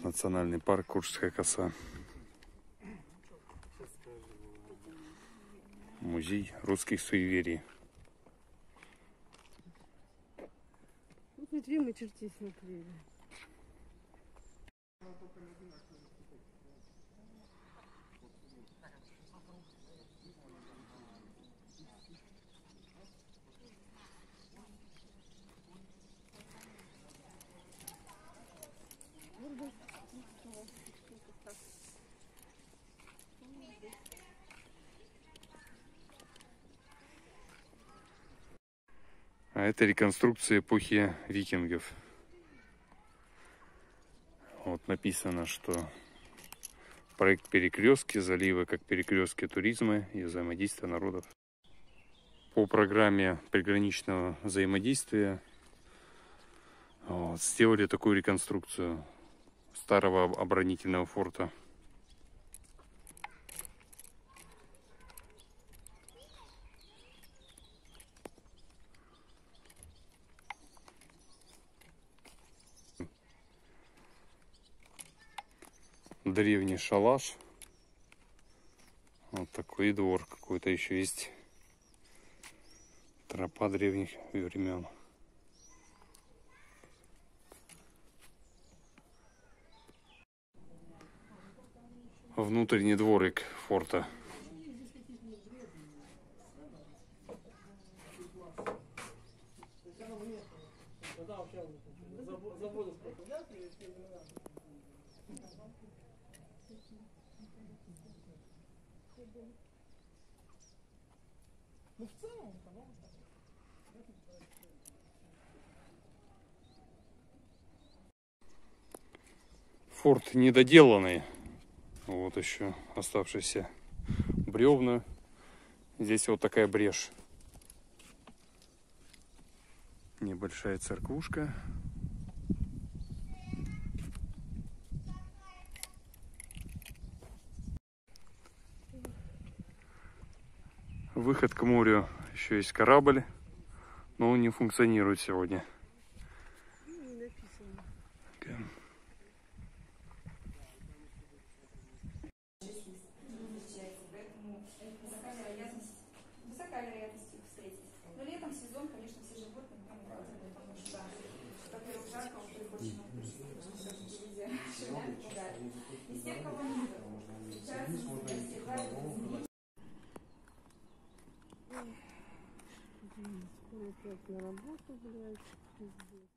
Национальный парк Куршская коса. Музей русских суеверий. Две мы чертей смотрели. А это реконструкция эпохи викингов. Вот написано, что проект перекрестки, заливы как перекрестки туризма и взаимодействия народов. По программе приграничного взаимодействия сделали такую реконструкцию старого оборонительного форта. Древний шалаш. Вот такой двор какой-то еще есть. Тропа древних времен. Внутренний дворик форта. Форт недоделанный. Вот еще оставшиеся бревна. Здесь вот такая брешь. Небольшая церквушка. Выход к морю. Еще есть корабль, но он не функционирует сегодня. На работу, блядь, пиздец.